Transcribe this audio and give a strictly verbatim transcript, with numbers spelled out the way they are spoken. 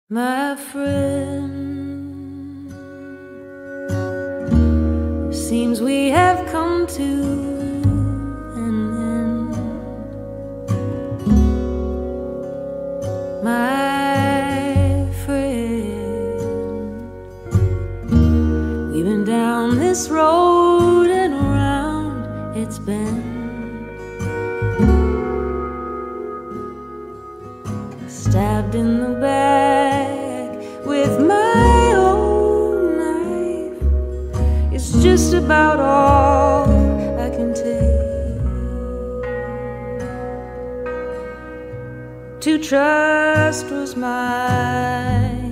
My friend, seems we have come to an end. My friend, we've been down this road and around it's been. Stabbed in the back with my own knife. It's just about all I can take. To trust was my